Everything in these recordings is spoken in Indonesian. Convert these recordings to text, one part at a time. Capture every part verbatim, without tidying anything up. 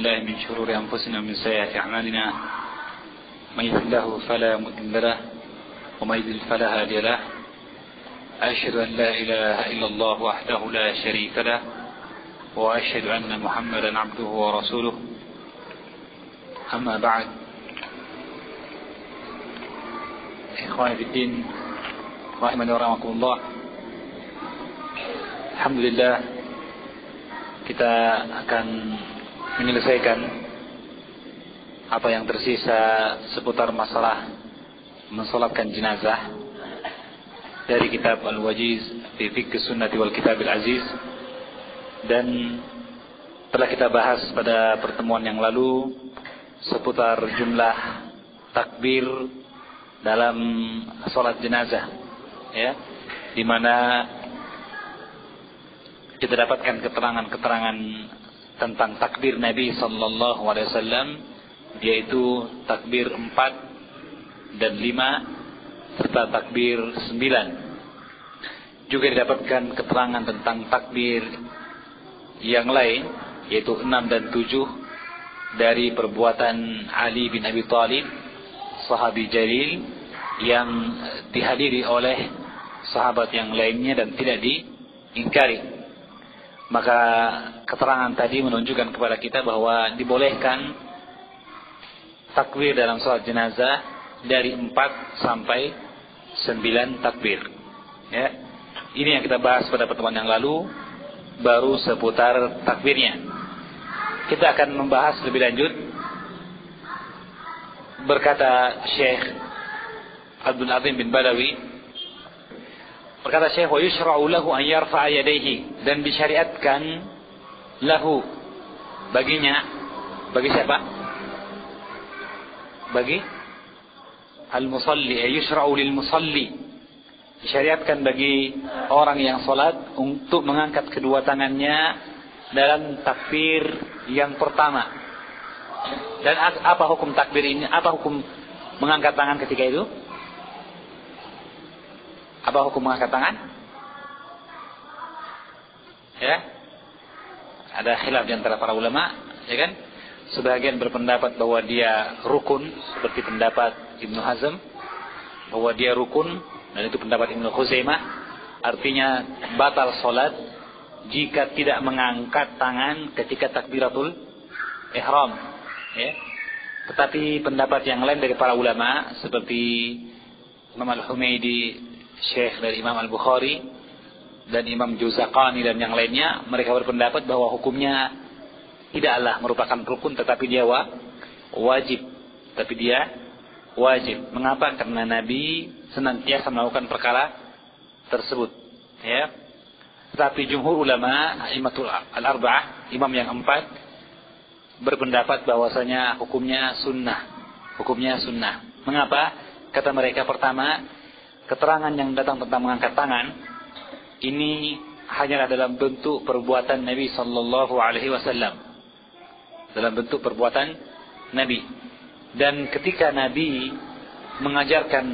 بالله من شرور أنفسنا ومن سيئات أعمالنا من يهده الله فلا مضل له ومن يضلل فلا هادي له أشهد أن لا إله إلا الله وحده لا شريك له وأشهد أن محمدا عبده ورسوله أما بعد إخواني في الدين رحمني ورحمكم الله. Alhamdulillah, kita akan menyelesaikan apa yang tersisa seputar masalah mensolatkan jenazah dari kitab Al-Wajiz fi Fiqh Sunnati wal Kitab Al-Aziz, dan telah kita bahas pada pertemuan yang lalu seputar jumlah takbir dalam solat jenazah, ya, di mana kita dapatkan keterangan-keterangan tentang takbir Nabi sallallahu alaihi wasallam, yaitu takbir empat dan lima serta takbir sembilan. Juga didapatkan keterangan tentang takbir yang lain, yaitu enam dan tujuh dari perbuatan Ali bin Abi Thalib, sahabi jalil yang dihadiri oleh sahabat yang lainnya dan tidak diingkari. Maka keterangan tadi menunjukkan kepada kita bahwa dibolehkan takbir dalam salat jenazah dari empat sampai sembilan takbir. Ya. Ini yang kita bahas pada pertemuan yang lalu, baru seputar takbirnya. Kita akan membahas lebih lanjut. Berkata Syekh Abdul Azim bin Badawi, berkata Syekh, wa yushra'u lahu an yarfa'a yadayhi, dan disyariatkan lahu baginya, bagi siapa? Bagi al-musalli, ay yushra'u lil musalli, disyariatkan bagi orang yang salat untuk mengangkat kedua tangannya dalam takbir yang pertama. Dan apa hukum takbir ini? Apa hukum mengangkat tangan ketika itu? Apa hukum mengangkat tangan? Ya, ada khilaf di antara para ulama, ya kan? Sebagian berpendapat bahwa dia rukun, seperti pendapat Ibnu Hazm, bahwa dia rukun, dan itu pendapat Ibnu Khuzaimah. Artinya batal salat jika tidak mengangkat tangan ketika takbiratul ihram. Ya. Tetapi pendapat yang lain dari para ulama seperti Imam Al-Humaydi, Syekh dari Imam Al-Bukhari, dan Imam Juzaqani dan yang lainnya, mereka berpendapat bahwa hukumnya tidaklah merupakan rukun, tetapi dia wajib. Tapi dia wajib. Mengapa? Karena Nabi senantiasa melakukan perkara tersebut. Ya. Tetapi jumhur ulama, A'immatul Al-Arba'ah, imam yang empat, berpendapat bahwasanya hukumnya sunnah. Hukumnya sunnah. Mengapa? Kata mereka, pertama, keterangan yang datang tentang mengangkat tangan ini hanyalah dalam bentuk perbuatan Nabi sallallahu alaihi wasallam, dalam bentuk perbuatan Nabi. Dan ketika Nabi mengajarkan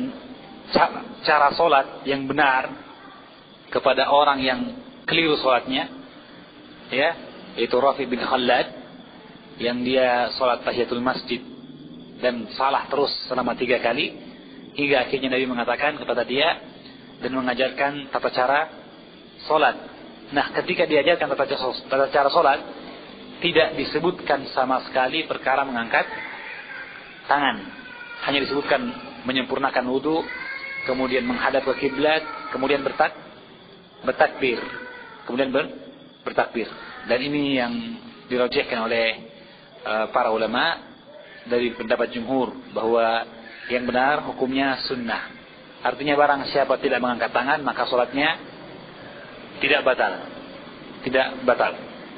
cara solat yang benar kepada orang yang keliru solatnya, ya, yaitu Rafi bin Khalad, yang dia solat tahiyatul masjid dan salah terus selama tiga kali, hingga akhirnya Nabi mengatakan kepada dia dan mengajarkan tata cara solat. Nah, ketika diajarkan tata, tata cara solat, tidak disebutkan sama sekali perkara mengangkat tangan. Hanya disebutkan menyempurnakan wudu, kemudian menghadap ke kiblat, kemudian bertak, bertakbir, kemudian ber, bertakbir. Dan ini yang dirajihkan oleh uh, para ulama dari pendapat jumhur, bahwa yang benar hukumnya sunnah. Artinya barang siapa tidak mengangkat tangan, maka sholatnya tidak batal. Tidak batal.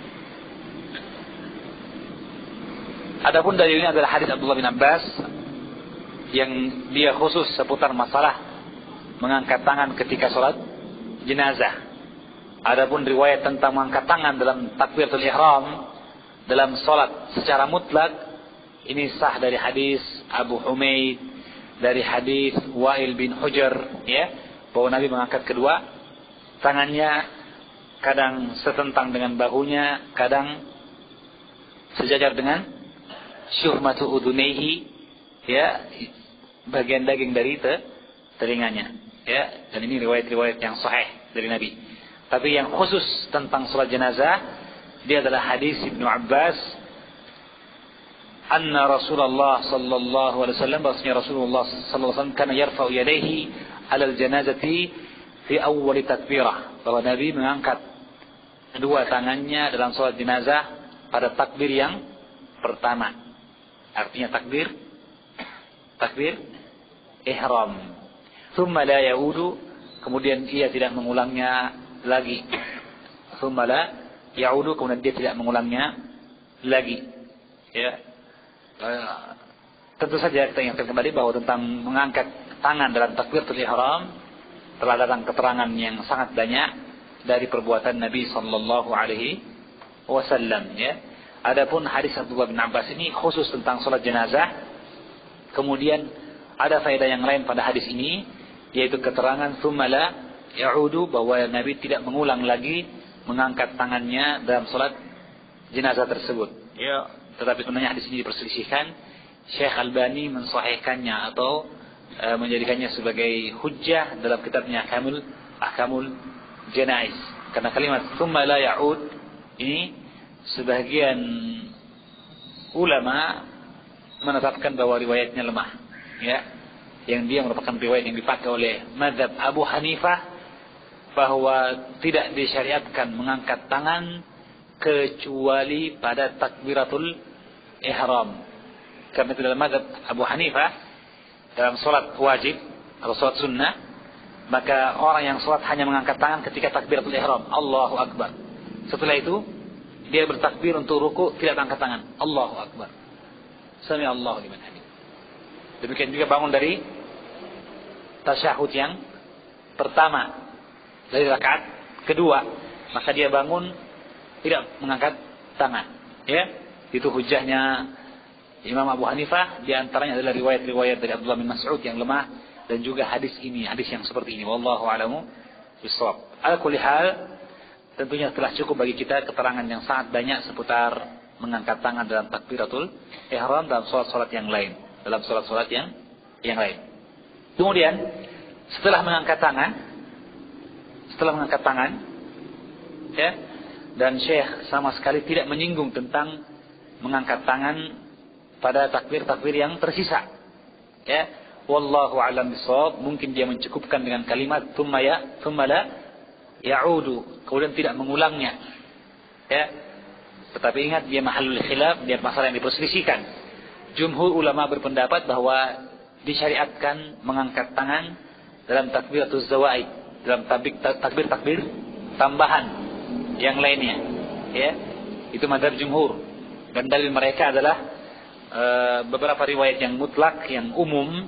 Adapun dalilnya adalah hadis Abdullah bin Abbas yang dia khusus seputar masalah mengangkat tangan ketika sholat jenazah. Adapun riwayat tentang mengangkat tangan dalam takbiratul ihram dalam sholat secara mutlak, ini sah dari hadis Abu Humaid, dari hadis Wa'il bin Hujr, ya, bahwa Nabi mengangkat kedua tangannya, kadang setentang dengan bahunya, kadang sejajar dengan syuhmatu udunaihi, ya, bagian daging dari te, telinganya, ya. Dan ini riwayat-riwayat yang sahih dari Nabi. Tapi yang khusus tentang salat jenazah, dia adalah hadis Ibnu Abbas, anna Rasulullah sallallahu alaihi wasallam, bahwasanya Rasulullah sallallahu alaihi wasallam kana yarfa'u yadayhi 'ala al-janazati fi awwal takbirah, bahwa Nabi mengangkat kedua tangannya dalam salat jenazah pada takbir yang pertama. Artinya takbir takbir ihram. Thumma la yaudu, kemudian ia tidak mengulangnya lagi. Thumma la yaudu, kemudian dia tidak mengulangnya lagi. Ya. Uh, tentu saja kita ingatkan kembali bahwa tentang mengangkat tangan dalam takbiratul ihram telah datang keterangan yang sangat banyak dari perbuatan Nabi sallallahu alaihi wasallam, ya. Adapun hadis Abdullah bin Abbas ini khusus tentang salat jenazah. Kemudian ada faedah yang lain pada hadis ini, yaitu keterangan tsumma la ya'udu, bahwa Nabi tidak mengulang lagi mengangkat tangannya dalam salat jenazah tersebut. Ya. Tetapi sebenarnya hadis ini diperselisihkan. Syekh Albani mensahihkannya atau e, menjadikannya sebagai hujjah dalam kitabnya Ahkamul Ahkamul Janaiz. Karena kalimat tsumma la ya'ud ini sebagian ulama menetapkan bahwa riwayatnya lemah, ya. Yang dia merupakan riwayat yang dipakai oleh mazhab Abu Hanifah, bahwa tidak disyariatkan mengangkat tangan kecuali pada takbiratul ihram. Karena itu dalam mazhab Abu Hanifah, dalam salat wajib atau salat sunnah, maka orang yang salat hanya mengangkat tangan ketika takbiratul ihram, Allahu Akbar. Setelah itu dia bertakbir untuk ruku, tidak angkat tangan, Allahu Akbar, Sami Allahu liman hamid. Demikian juga bangun dari tasyahud yang pertama, dari rakaat kedua, maka dia bangun tidak mengangkat tangan, ya. Itu hujahnya Imam Abu Hanifah. Di antaranya adalah riwayat-riwayat dari Abdullah bin Mas'ud yang lemah, dan juga hadis ini, hadis yang seperti ini. Wallahu a'lamu bishawab. Ala kulli hal, tentunya telah cukup bagi kita keterangan yang sangat banyak seputar mengangkat tangan dalam takbiratul ihram dalam salat-salat yang lain, dalam salat-salat yang yang lain. Kemudian setelah mengangkat tangan, setelah mengangkat tangan, ya, dan Syekh sama sekali tidak menyinggung tentang mengangkat tangan pada takbir-takbir yang tersisa, ya. Wallahu a'lam bishawab. Mungkin dia mencukupkan dengan kalimat tsumma ya tsumma la ya'udu, kemudian tidak mengulangnya, ya. Tetapi ingat, dia mahallul khilaf, dia masalah yang diperselisihkan. Jumhur ulama berpendapat bahwa disyariatkan mengangkat tangan dalam takbiratul zawaid, dalam takbir-takbir tambahan yang lainnya, ya. Itu mazhab jumhur. Dan dalil mereka adalah e, beberapa riwayat yang mutlak, yang umum,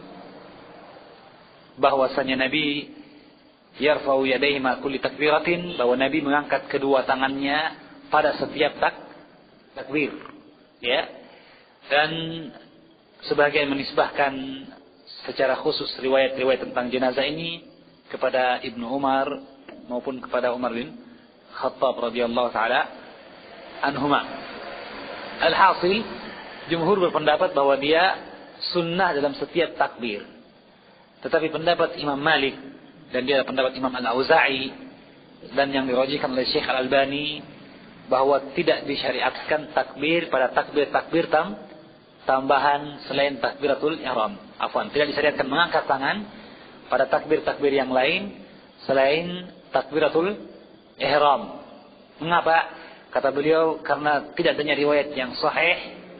bahwasanya Nabi yarfa'u yadayhi ma kulli takbiratin, bahwa Nabi mengangkat kedua tangannya pada setiap tak takbir, ya. Dan sebagian menisbahkan secara khusus riwayat-riwayat tentang jenazah ini kepada Ibnu Umar maupun kepada Umar bin Khattab radhiyallahu taala anhuma. Alhasil, jumhur berpendapat bahwa dia sunnah dalam setiap takbir. Tetapi pendapat Imam Malik, dan dia pendapat Imam Al-Auza'i, dan yang dirajihkan oleh Syekh Al-Albani, bahwa tidak disyariatkan takbir pada takbir-takbir tam, tambahan selain takbiratul ihram. Afwan, tidak disyariatkan mengangkat tangan pada takbir-takbir yang lain selain takbiratul ihram. Mengapa? Kata beliau, karena tidak adanya riwayat yang sahih,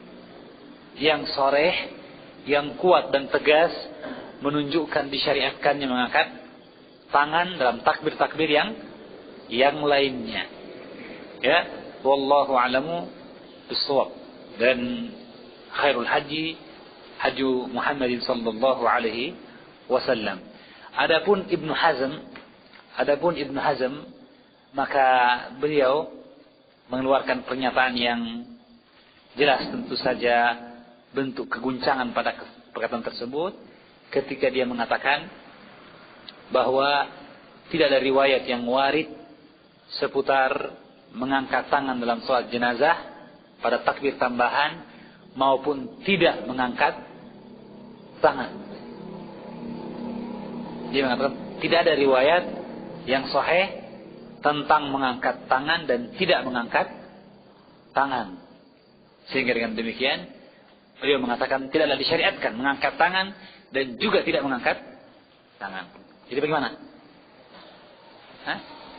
yang sharih, yang kuat dan tegas menunjukkan disyariatkannya mengangkat tangan dalam takbir-takbir yang yang lainnya. Ya, wallahu a'lamu bishawab. Dan khairul haji haju Muhammadin sallallahu alaihi wasallam. Adapun Ibnu Hazm, adapun Ibnu Hazm, maka beliau mengeluarkan pernyataan yang jelas, tentu saja bentuk keguncangan pada perkataan tersebut, ketika dia mengatakan bahwa tidak ada riwayat yang warid seputar mengangkat tangan dalam salat jenazah pada takbir tambahan maupun tidak mengangkat tangan. Dia mengatakan tidak ada riwayat yang sahih tentang mengangkat tangan dan tidak mengangkat tangan. Sehingga dengan demikian beliau mengatakan tidaklah disyariatkan mengangkat tangan dan juga tidak mengangkat tangan. Jadi bagaimana? Hah?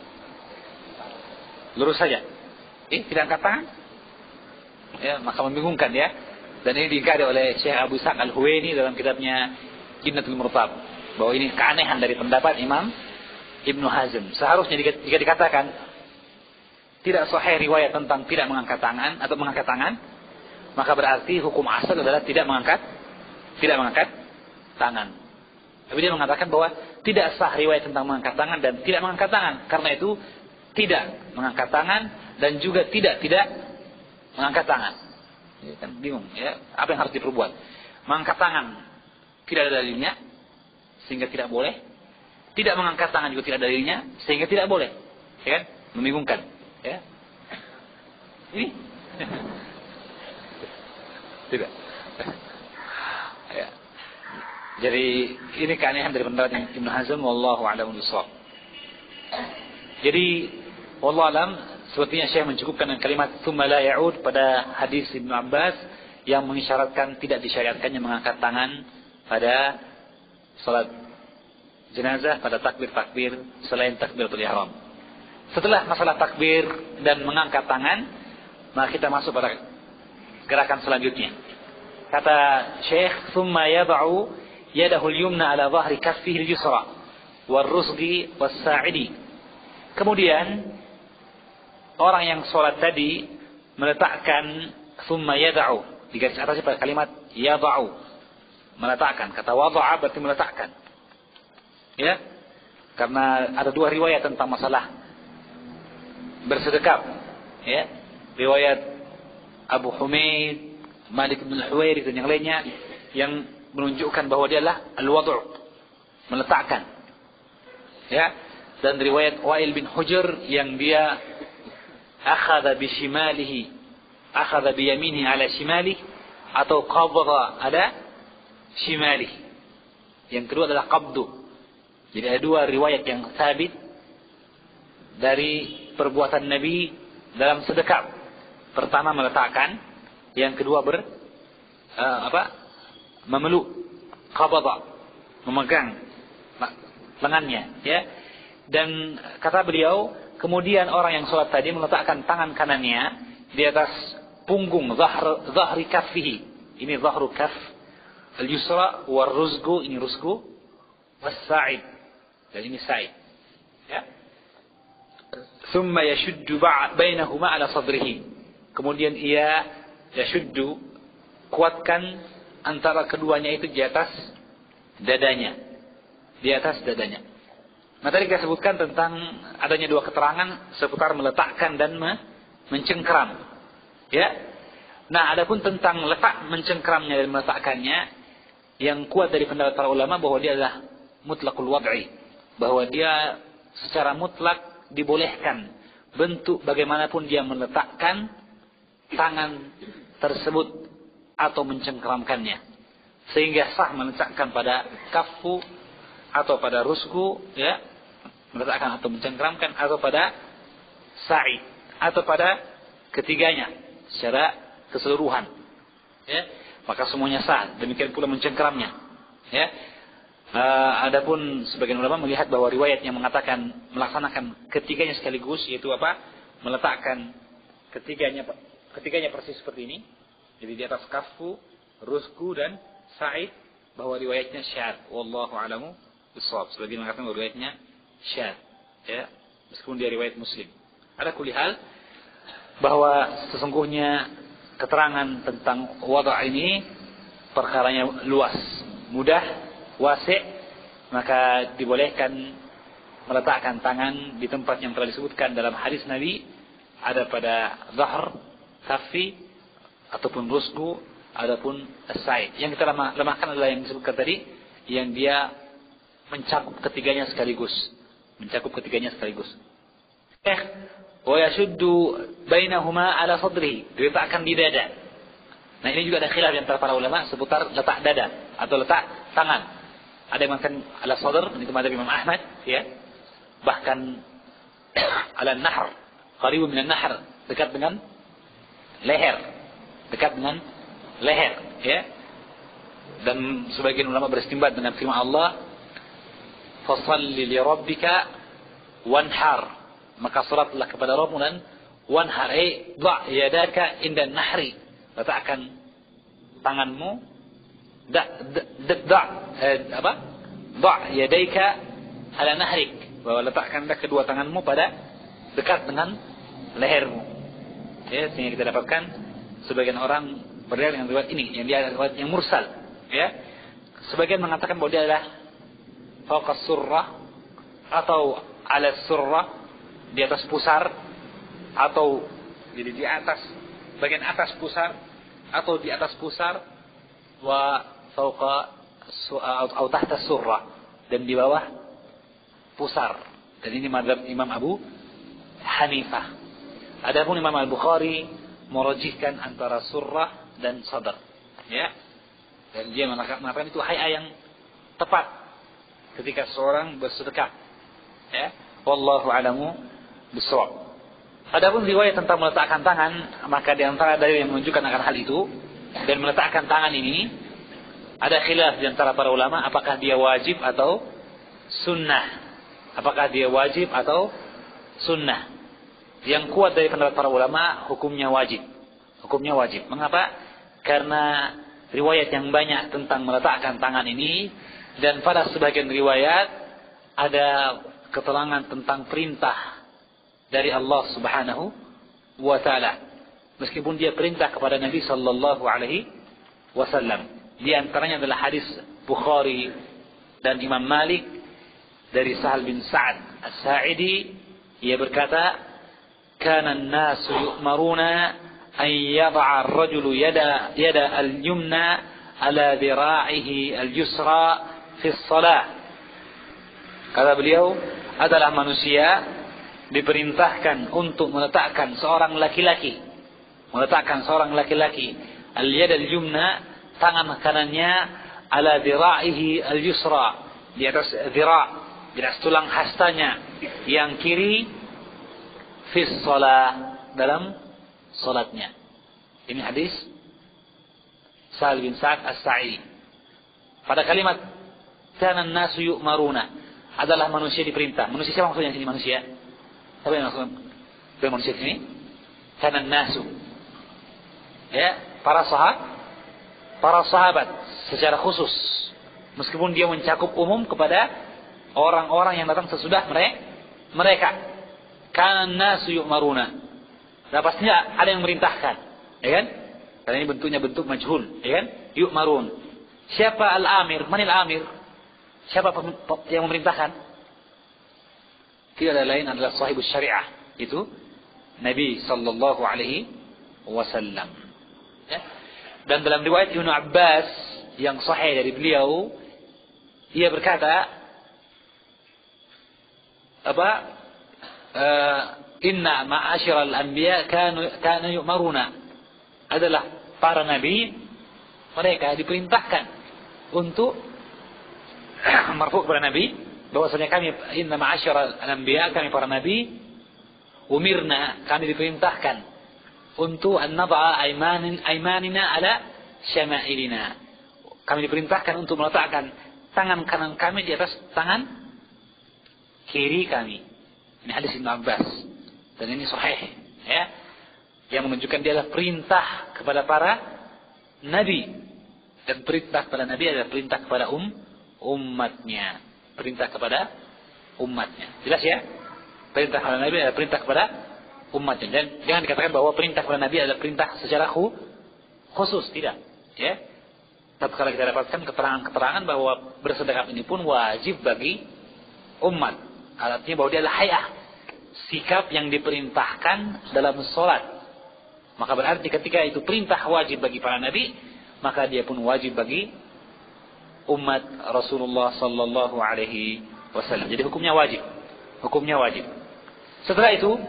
Lurus saja. Eh, tidak angkat tangan? Ya, maka membingungkan ya. Dan ini diingkari oleh Syekh Abu Ishaq Al-Huwaini dalam kitabnya Jinnatul Murtab, bahwa ini keanehan dari pendapat Imam Ibnu Hazm. Seharusnya jika, jika dikatakan tidak sahih riwayat tentang tidak mengangkat tangan atau mengangkat tangan, maka berarti hukum asal adalah tidak mengangkat tidak mengangkat tangan. Tapi dia mengatakan bahwa tidak sah riwayat tentang mengangkat tangan dan tidak mengangkat tangan. Karena itu tidak mengangkat tangan dan juga tidak tidak mengangkat tangan. Ya, kan bingung ya, apa yang harus diperbuat? Mengangkat tangan tidak ada dalilnya sehingga tidak boleh. Tidak mengangkat tangan juga tidak ada dalilnya sehingga tidak boleh. Ya kan? Membingungkan, ya. Ini tidak. Ya. Jadi ini keanehan dari pendapat Ibnu Hazm, wallahu a'lam bishawab. Jadi wallahu a'lam, sepertinya Syekh mencukupkan dengan kalimat tsumma la ya'ud pada hadis Ibnu Abbas yang mengisyaratkan tidak disyariatkannya mengangkat tangan pada salat jenazah pada takbir-takbir selain takbiratul ihram. Setelah masalah takbir dan mengangkat tangan, maka kita masuk pada gerakan selanjutnya. Kata Syekh, tsumma yad'u yadahu al-yumna ala dhahri kaffihi al-yusra war-rusghi was-sa'idi. Kemudian orang yang sholat tadi meletakkan thumma yada'u, di garis atasnya pada kalimat yada'u, meletakkan. Kata wada'a berarti meletakkan. Ya, karena ada dua riwayat tentang masalah bersedekap. Ya, riwayat Abu Humaid, Malik bin Al-Huwairits dan yang lainnya yang menunjukkan bahwa dia adalah al-wadu', meletakkan. Ya, dan riwayat Wa'il bin Hujr yang dia akhadha bi shimalihi, akhadha bi yaminihi ala shimalihi, atau qabdha ala shimalihi. Yang kedua adalah qabdu. Jadi ada dua riwayat yang sabit dari perbuatan Nabi dalam sedekap. Pertama meletakkan, yang kedua ber uh, apa? memeluk, qabdha, memegang lengannya, ya. Dan kata beliau, kemudian orang yang sholat tadi meletakkan tangan kanannya di atas punggung zahr, zahri kaffihi. Ini zahru kaff al-yusra, war ruzgu, ini ruzgu, was sa'id, dan ini sa'id. Ya. Thumma yashuddu bainahuma ala sadrihi. Kemudian ia yashuddu, kuatkan antara keduanya itu di atas dadanya. Di atas dadanya. Nah tadi kita sebutkan tentang adanya dua keterangan seputar meletakkan dan mencengkram. Ya. Nah adapun tentang letak mencengkramnya dan meletakkannya, yang kuat dari pendapat para ulama bahwa dia adalah mutlaqul wad'i, bahwa dia secara mutlak dibolehkan bentuk bagaimanapun dia meletakkan tangan tersebut atau mencengkramkannya, sehingga sah meletakkan pada kaffu atau pada rusku, ya, meletakkan atau mencengkramkan, atau pada sa'id, atau pada ketiganya secara keseluruhan, ya, maka semuanya sah. Demikian pula mencengkramnya, ya. Uh, adapun sebagian ulama melihat bahwa riwayat yang mengatakan melaksanakan ketiganya sekaligus, yaitu apa? Meletakkan ketiganya ketiganya persis seperti ini, jadi di atas kaffu, rusku dan sa'id, bahwa riwayatnya syadz. Wallahu a'lamu bishawab. Sebagian mengatakan bahwa riwayatnya syadz, ya, meskipun dia riwayat Muslim. Ada kulihal bahwa sesungguhnya keterangan tentang wada' ini perkaranya luas, mudah, wasi', maka dibolehkan meletakkan tangan di tempat yang telah disebutkan dalam hadis Nabi, ada pada zahr, kaffi, ataupun rusku, adapun as-sa'id. Yang kita lemah, lemahkan adalah yang disebutkan tadi, yang dia mencakup ketiganya sekaligus, mencakup ketiganya sekaligus. Eh, wa yashuddu bainahuma ala sadrihi, diletakkan di dada. Nah, ini juga ada khilaf di antara para ulama seputar letak dada atau letak tangan. Ada yang mengatakan ala sadr, itu mazhab Imam Ahmad, ya. Bahkan ala nahr, qaribun min an-nahr, dekat dengan leher. Dekat dengan leher, ya. Dan sebagian ulama beristinbat dengan firman Allah, "Fashalli li rabbika wanhar." Maka salatlah kepada Rabbmu dan wanhar, ay dha' yadaka inda an-nahri. Letakkan tanganmu da da eh, apa? Dha' yadayka ala nahrik. Bahwa letakkanlah kedua tanganmu pada dekat dengan lehermu. Ya, sehingga kita dapatkan sebagian orang berdalil dengan riwayat ini, yang dia riwayat yang mursal, ya. Sebagian mengatakan bahwa dia adalah fawqa surrah atau ala surrah, di atas pusar, atau jadi di atas bagian atas pusar atau di atas pusar, wa fawqa atau tahta surrah, dan di bawah pusar. Dan ini mazhab Imam Abu Hanifah. Adapun Imam Al-Bukhari merajihkan antara surrah dan sadr, ya. Dan dia mengatakan itu hay'a yang tepat ketika seorang bersedekah, ya. Wallahu a'lamu bishawab. Adapun riwayat tentang meletakkan tangan, maka di antara dalil yang menunjukkan akan hal itu dan meletakkan tangan ini ada khilaf di antara para ulama apakah dia wajib atau sunnah. Apakah dia wajib atau sunnah? Yang kuat dari pendapat para ulama, hukumnya wajib. Hukumnya wajib. Mengapa? Karena riwayat yang banyak tentang meletakkan tangan ini, dan pada sebagian riwayat ada keterangan tentang perintah dari Allah Subhanahu wa taala. Meskipun dia perintah kepada Nabi sallallahu alaihi wasallam. Di antaranya adalah hadis Bukhari dan Imam Malik dari Sahal bin Sa'ad As-Sa'idi, ia berkata, "Kana an-nasu yu'maruna an yad'a ar-rajulu yada yada al-yumna ala dhira'ihi al-yusra fi as-salah." Kata beliau, adalah manusia diperintahkan untuk meletakkan seorang laki-laki, meletakkan seorang laki-laki al-yad al-yumna, tangan kanannya, ala dhira'ihi al-yusra, di atas dhira', di atas tulang hastanya yang kiri, fi shalah, dalam salatnya. Ini hadis Sahal bin Sa'ad As-Sa'idi. Pada kalimat kana an-nasu yu'maruna, adalah manusia diperintah. Manusia siapa maksudnya sini manusia? Siapa yang maksudnya manusia sini? Kana an-nasu, ya, para sahabat, para sahabat secara khusus, meskipun dia mencakup umum kepada orang-orang yang datang sesudah mereka. Kana an-nasu yu'maruna. Nah, pastinya ada yang merintahkan, ya kan? Karena ini bentuknya bentuk majhul, ya kan? Yu'marun. Siapa al-amir? Manil amir? Siapa yang memerintahkan? Tidak ada lain adalah sahibus syariah, itu Nabi sallallahu alaihi wasallam. Ya? Dan dalam riwayat Ibnu Abbas yang sahih dari beliau, ia berkata, apa? Uh, Inna ma'asyiral anbiya kanu kanu yu'maruna, adalah para nabi, mereka diperintahkan untuk marfu kepada nabi, bahwasanya kami inna ma'asyiral anbiya, kami para nabi, umirna, kami diperintahkan untuk an nad'a aymanin aymanina ala syama'ilina, kami diperintahkan untuk meletakkan tangan kanan kami di atas tangan kiri kami. Ini hadis Ibnu Abbas, dan ini sahih, ya, yang menunjukkan dia adalah perintah kepada para nabi, dan perintah kepada nabi adalah perintah kepada um umatnya, perintah kepada umatnya. Jelas ya? Perintah kepada nabi adalah perintah kepada umatnya, dan jangan dikatakan bahwa perintah kepada nabi adalah perintah secara khusus, tidak, ya. Tapi kalau kita dapatkan keterangan-keterangan bahwa bersedekah ini pun wajib bagi umat, artinya bahwa dia adalah hay'ah, sikap yang diperintahkan dalam sholat. Maka berarti ketika itu perintah wajib bagi para nabi, maka dia pun wajib bagi umat Rasulullah sallallahu alaihi wasallam. Jadi hukumnya wajib. Hukumnya wajib. Setelah itu,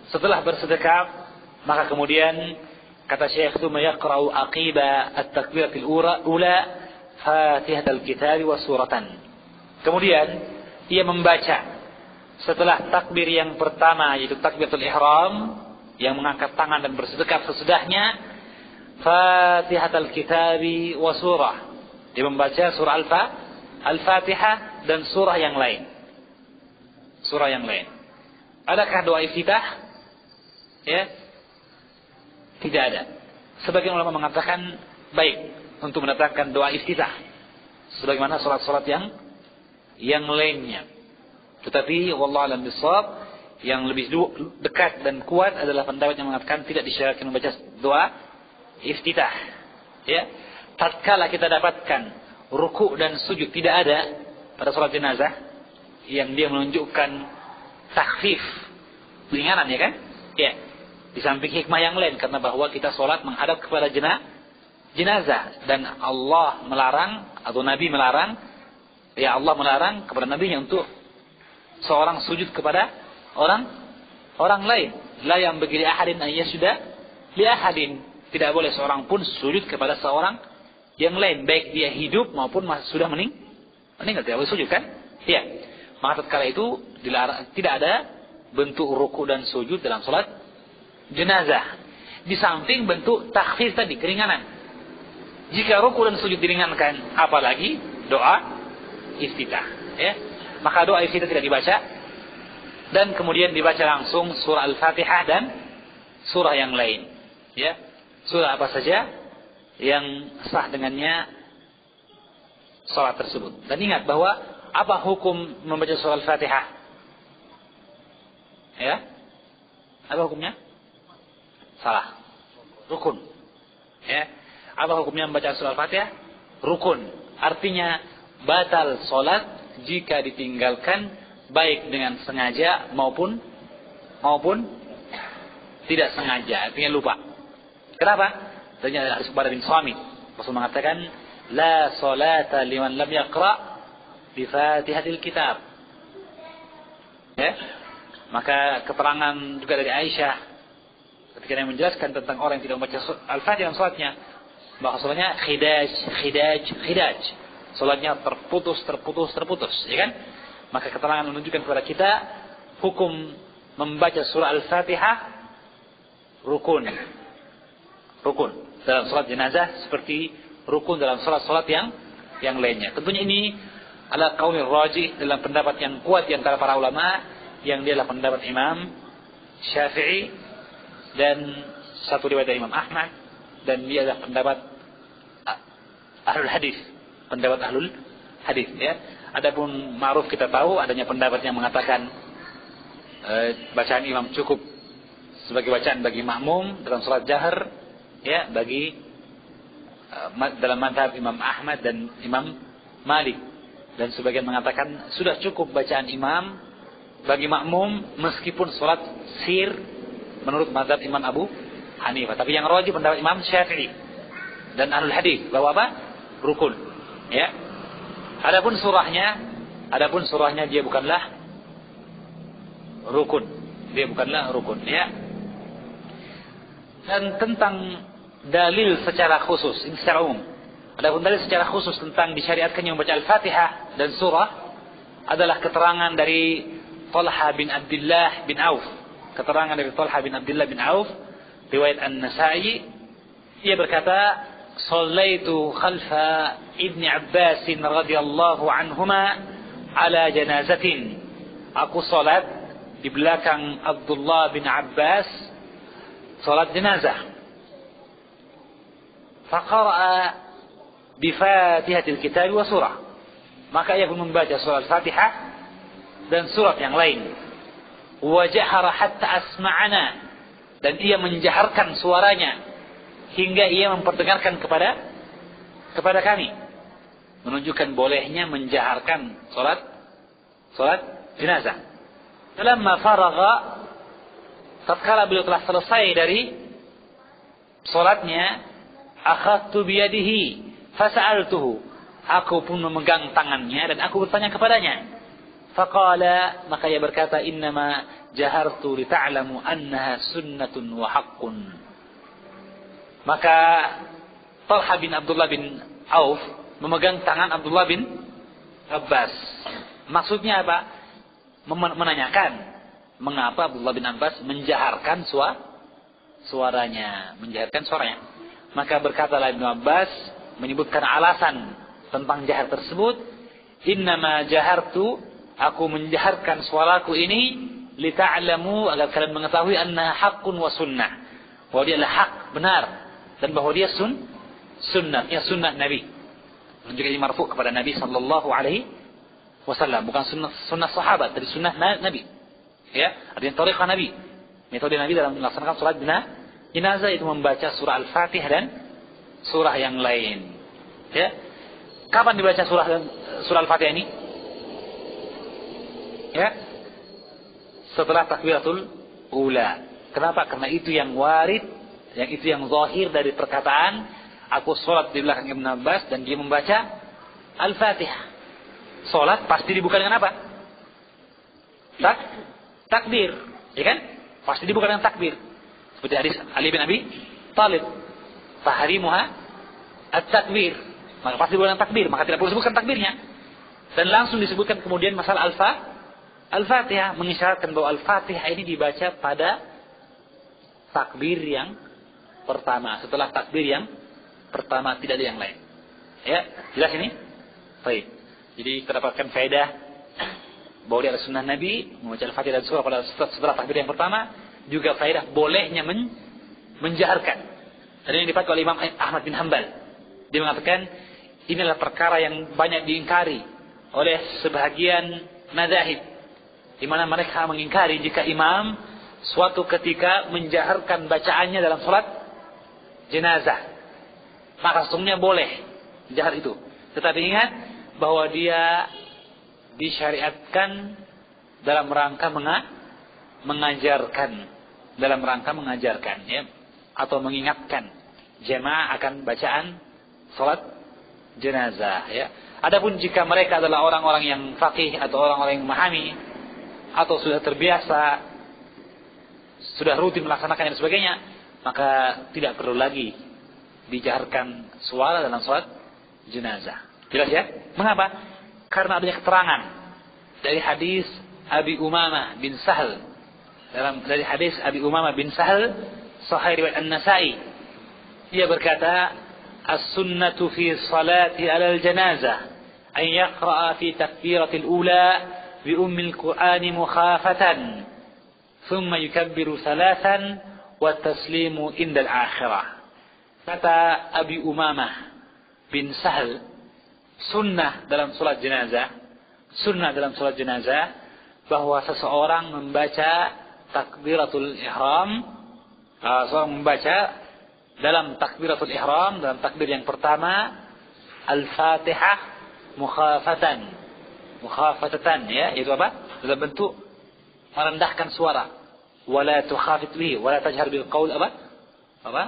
setelah bersedekap, maka kemudian kata Syekh itu yaqra'u aqiba at-takbiratul ula Fatihatul Kitab wa suratan. Kemudian ia membaca setelah takbir yang pertama, yaitu takbiratul ihram, yang mengangkat tangan dan bersedekap sesudahnya, Fatihatul Kitab wa surah. Dia membaca surah Al-Fatihah dan surah yang lain. Surah yang lain. Adakah doa iftitah? Ya. Tidak ada. Sebagian ulama mengatakan baik untuk mendatangkan doa iftitah sebagaimana salat-salat yang yang lainnya. Tetapi wallahu a'lam bishawab, yang lebih dekat dan kuat adalah pendapat yang mengatakan tidak disyaratkan membaca doa iftitah. Ya. Tatkala kita dapatkan ruku' dan sujud tidak ada pada salat jenazah yang dia menunjukkan takhfif, ringanan, ya kan? Ya. Di samping hikmah yang lain, karena bahwa kita salat menghadap kepada jenazah, jenazah dan Allah melarang atau Nabi melarang, ya Allah melarang kepada Nabinya untuk seorang sujud kepada orang orang lain. La yang bagi ahadin ayat sudah li ahadin, tidak boleh seorang pun sujud kepada seorang yang lain, baik dia hidup maupun sudah mening meninggal, tidak boleh sujud, kan? Ya. Maka tatkala itu dilarang, tidak ada bentuk ruku dan sujud dalam salat jenazah. Di samping bentuk takhfif tadi, keringanan. Jika ruku dan sujud diringankan, apalagi doa iftitah, ya. Maka doa iftitah tidak dibaca, dan kemudian dibaca langsung surah Al-Fatihah dan surah yang lain, ya. Surah apa saja yang sah dengannya salat tersebut. Dan ingat bahwa apa hukum membaca surah Al-Fatihah? Ya. Apa hukumnya? Salah. Rukun. Ya. Apa hukumnya membaca surah Al-Fatihah? Rukun. Artinya batal salat jika ditinggalkan baik dengan sengaja maupun maupun tidak sengaja, artinya lupa. Kenapa? Ternyata dari hadis Ubadah bin Samit, Rasul mengatakan, la salata liman lam yaqra bi Fatihatil Kitab. Ya. Maka keterangan juga dari Aisyah ketika dia menjelaskan tentang orang yang tidak membaca Al-Fatihah dalam salatnya, bahwasanya khidaj, khidaj, khidaj. Salatnya terputus, terputus, terputus, ya kan? Maka keterangan menunjukkan kepada kita hukum membaca surah Al-Fatihah rukun. Rukun dalam salat jenazah seperti rukun dalam salat-salat yang yang lainnya. Tentunya ini adalah qaulul rajih, dalam pendapat yang kuat di antara para ulama, yang dia adalah pendapat Imam Syafi'i dan satu riwayat dari Imam Ahmad, dan dia adalah pendapat ahlul hadis, pendapat ahlul hadis, ya. Adapun ma'ruf kita tahu adanya pendapat yang mengatakan e, bacaan imam cukup sebagai bacaan bagi makmum dalam salat jahar, ya, bagi e, dalam mazhab Imam Ahmad dan Imam Malik, dan sebagian mengatakan sudah cukup bacaan imam bagi makmum meskipun salat sir menurut mazhab Imam Abu Hanifah. Tapi yang rajih pendapat Imam Syafi'i dan ahlul hadis bahwa apa? Rukun, ya. Adapun surahnya, adapun surahnya dia bukanlah rukun, dia bukanlah rukun, ya. Dan tentang dalil secara khusus, ini secara umum. Adapun dalil secara khusus tentang disyariatkannya membaca Al-Fatihah dan surah adalah keterangan dari Talha bin Abdullah bin Auf. Keterangan dari Talha bin Abdullah bin Auf, riwayat An-Nasa'i, ia berkata, "Shallaitu khalfa Ibni Abbas radhiyallahu anhuma ala janazatin." Aku salat di belakang Abdullah bin Abbas salat jenazah. Faqara'a bi Fatihatil Kitab wa surah. Maka ia pun membaca surah Al-Fatihah dan surat yang lain. Wa jahara hatta asma'ana, dan ia menjaharkan suaranya hingga ia memperdengarkan kepada kepada kami, menunjukkan bolehnya menjaharkan salat salat jenazah. Falamma faragha, tatkala beliau telah selesai dari salatnya, akhadtu biyadihi fasa'altuhu, aku pun memegang tangannya dan aku bertanya kepadanya. Faqala, maka ia berkata, innama jahartu li ta'lamu annaha sunnatun wa haqqun. Maka Talha bin Abdullah bin Auf memegang tangan Abdullah bin Abbas. Maksudnya apa? Menanyakan mengapa Abdullah bin Abbas menjaharkan suara suaranya, menjaharkan suaranya. Maka berkatalah Ibnu Abbas menyebutkan alasan tentang jahar tersebut, innama jahartu, aku menjaharkan suaraku ini li ta'lamu, agar kalian mengetahui anna haqqun wa sunnah, bahwa dia adalah hak, benar, dan bahwa dia sun sunnah, ya sunnah Nabi. Menunjukkan ini marfu kepada Nabi sallallahu alaihi wasallam, bukan sunnah sunnah sahabat, dari sunnah Nabi. Ya, artinya thariqah Nabi. Metode Nabi dalam melaksanakan salat jenazah itu membaca surah Al-Fatihah dan surah yang lain. Ya. Kapan dibaca surah surah Al-Fatihah ini? Ya. Setelah takbiratul ula. Kenapa? Karena itu yang warid, yang itu yang zahir dari perkataan, aku salat di belakang Ibnu Abbas dan dia membaca Al-Fatihah. Salat pasti dibuka dengan apa? Tak takbir, ya kan? Pasti dibuka dengan takbir. Seperti hadis Ali bin Abi Thalib, "Tahrimuha at-takbir." Maka pasti dibuka dengan takbir, maka tidak perlu disebutkan takbirnya. Dan langsung disebutkan kemudian masalah Al-Fa Al-Fatihah, mengisyaratkan bahwa Al-Fatihah ini dibaca pada takbir yang pertama. Setelah takbir yang pertama, tidak ada yang lain. Ya, jelas ini? Baik. Jadi terdapatkan faedah bahwa dia adalah sunnah Nabi, membaca Al-Fatihah dan surah pada setelah takbir yang pertama, juga faedah bolehnya men menjaharkan. Dan yang dipakai oleh Imam Ahmad bin Hanbal. Dia mengatakan, inilah perkara yang banyak diingkari oleh sebahagian mazahib, di mana mereka mengingkari jika imam suatu ketika menjaharkan bacaannya dalam salat jenazah. Maka sesungguhnya boleh jahar itu. Tetapi ingat bahwa dia disyariatkan dalam rangka menga mengajarkan, dalam rangka mengajarkan, ya, atau mengingatkan jemaah akan bacaan salat jenazah, ya. Adapun jika mereka adalah orang-orang yang faqih atau orang-orang yang memahami atau sudah terbiasa, sudah rutin melaksanakan dan sebagainya, maka tidak perlu lagi dijaharkan suara dalam salat jenazah. Jelas ya? Mengapa? Karena adanya keterangan dari hadis Abi Umamah bin Sahal. Dalam dari hadis Abi Umamah bin Sahal, Sahih riwayat An-Nasa'i. Dia berkata, "As-sunnatu fi salati 'ala al-janazah an yaqra'a fi takbiratil ula bi ummil Qur'ani mukhafatan, thumma yukabbiru thalathan wa taslimu indal akhirah." Kata Abi Umamah bin Sahal, sunnah dalam salat jenazah, sunnah dalam salat jenazah bahwa seseorang membaca takbiratul ihram, uh, seorang membaca dalam takbiratul ihram, dalam takbir yang pertama, Al-Fatihah mukhafatan, mukhafatatan, ya, itu apa? Dalam bentuk merendahkan suara. Wala tukhafit bihi, wala tajhar bil qaul, apa? Apa?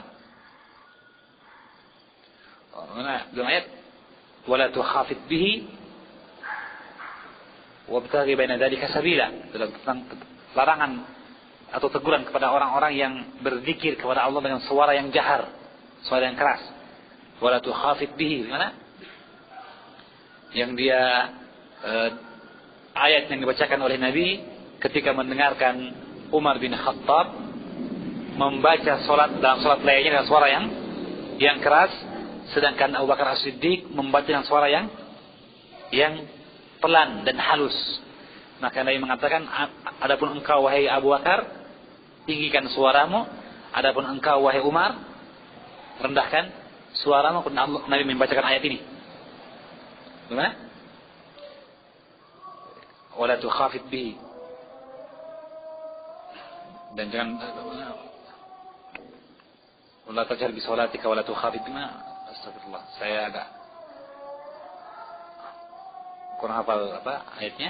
Oh, mana dalam ayat? Wala tukhafit bihi wabtaghi baina dzalika sabila, dalam tentang larangan atau teguran kepada orang-orang yang berzikir kepada Allah dengan suara yang jahar, suara yang keras. Wala tukhafit bihi, mana? Yang dia eh, ayat yang dibacakan oleh Nabi ketika mendengarkan Umar bin Khattab membaca salat dalam salat lainnya dengan suara yang yang keras, sedangkan Abu Bakar As-Siddiq membaca dengan suara yang yang pelan dan halus. Maka Nabi mengatakan, adapun engkau wahai Abu Bakar, tinggikan suaramu, adapun engkau wahai Umar, rendahkan suaramu. Nabi membacakan ayat ini. Gimana? Wala tukhafit bihi. Dan jangan wala tajhar bi salatika wala tukhafit bihi. Astagfirullah, saya agak kurang hafal apa ayatnya.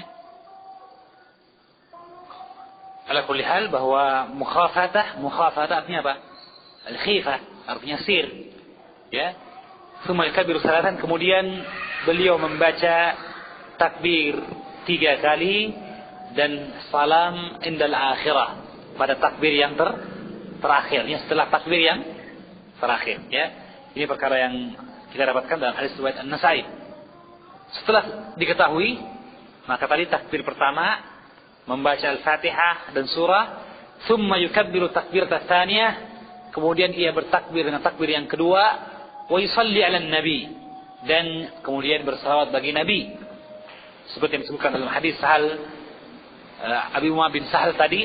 Ala kulli hal, bahwa mukhafatah, mukhafatah artinya apa? Al-khifah, artinya sir. Ya. Tsumma yakbiru salatan, kemudian beliau membaca takbir tiga kali, dan salam indal akhirah, pada takbir yang ter terakhir, ya, setelah takbir yang terakhir, ya. Ini perkara yang kita dapatkan dalam hadis riwayat An-Nasai. Setelah diketahui, maka tadi takbir pertama membaca Al-Fatihah dan surah, thumma yukabbiru takbiratan tsaniyah, kemudian ia bertakbir dengan takbir yang kedua, wa yusalli 'alan nabi, dan kemudian bersalawat bagi Nabi. Seperti yang disebutkan dalam hadis Sahal uh, Abi Umar bin Sahal tadi,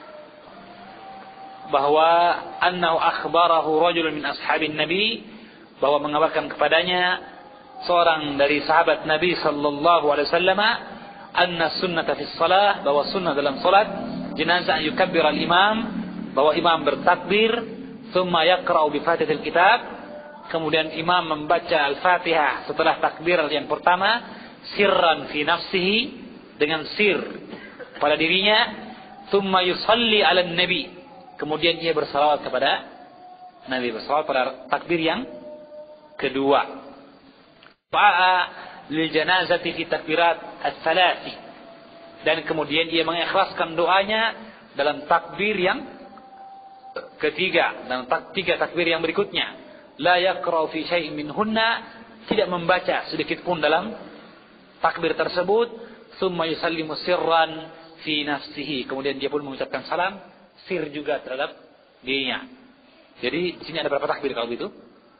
bahwa annahu akhbarahu rajulun min ashabin nabi, bahwa mengabarkan kepadanya seorang dari sahabat Nabi sallallahu alaihi wasallam, anna sunnata fi shalah, bahwa sunnah dalam salat jenazah yukabbir al-imam, bahwa imam bertakbir, thumma yaqra'u bi fatihatil kitab, kemudian imam membaca Al-Fatihah setelah takbir yang pertama, sirran fi nafsihi, dengan sir pada dirinya, thumma yusalli 'alan nabi, kemudian ia bersalawat kepada Nabi, bersalawat pada takbir yang kedua. Fa'a lil janazati fi takbirat ats-tsalati, dan kemudian ia mengikhlaskan doanya dalam takbir yang ketiga, dalam tak, tiga takbir yang berikutnya. La yaqra'u fi syai'in minhunna, tidak membaca sedikit pun dalam takbir tersebut. Tsumma yusallimu sirran fi nafsihi, kemudian dia pun mengucapkan salam sir juga terhadap dirinya. Jadi di sini ada berapa takbir kalau begitu?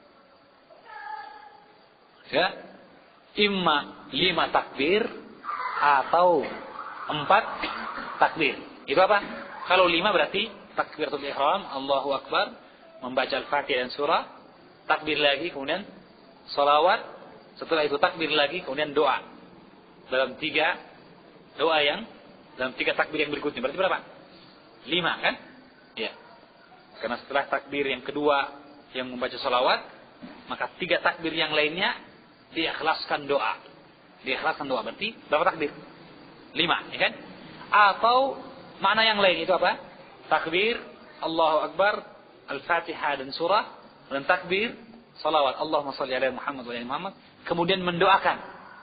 Ya, imma lima takbir atau empat takbir. Itu apa? Kalau lima berarti takbiratul ihram, Allahu Akbar, membaca Al-Fatihah dan surah, takbir lagi, kemudian salawat, setelah itu takbir lagi, kemudian doa. Dalam tiga doa yang, dalam tiga takbir yang berikutnya. Berarti berapa? Lima kan? Ya. Karena setelah takbir yang kedua yang membaca salawat, maka tiga takbir yang lainnya diikhlaskan doa. Diikhlaskan doa berarti berapa takbir? Lima, ya kan? Atau makna yang lain itu apa? Takbir Allahu Akbar, Al-Fatihah dan surah, dan takbir salawat Allahumma shalli ala Muhammad wa ala Muhammad, kemudian mendoakan